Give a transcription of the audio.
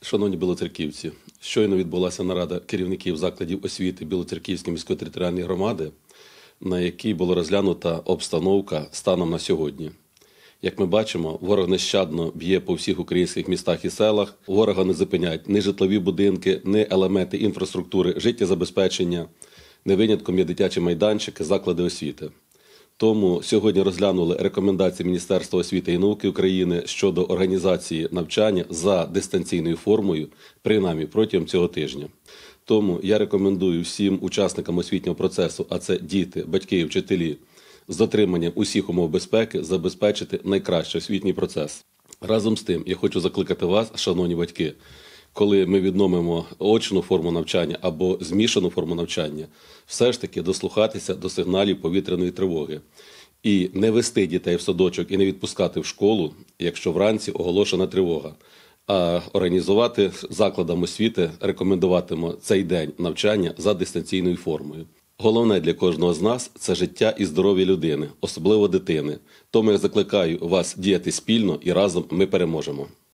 Шановні білоцерківці, щойно відбулася нарада керівників закладів освіти Білоцерківської міської територіальної громади, на якій була розглянута обстановка станом на сьогодні. Як ми бачимо, ворог нещадно б'є по всіх українських містах і селах, ворога не зупиняють ні житлові будинки, ні елементи інфраструктури, життєзабезпечення, не винятком є дитячі майданчики, заклади освіти. Тому сьогодні розглянули рекомендації Міністерства освіти і науки України щодо організації навчання за дистанційною формою, принаймні протягом цього тижня. Тому я рекомендую всім учасникам освітнього процесу, а це діти, батьки і вчителі, з дотриманням усіх умов безпеки забезпечити найкращий освітній процес. Разом з тим, я хочу закликати вас, шановні батьки, коли ми відновимо очну форму навчання або змішану форму навчання, все ж таки дослухатися до сигналів повітряної тривоги. І не вести дітей в садочок і не відпускати в школу, якщо вранці оголошена тривога. А організувати закладам освіти, рекомендуватимемо цей день навчання за дистанційною формою. Головне для кожного з нас – це життя і здоров'я людини, особливо дитини. Тому я закликаю вас діяти спільно і разом ми переможемо.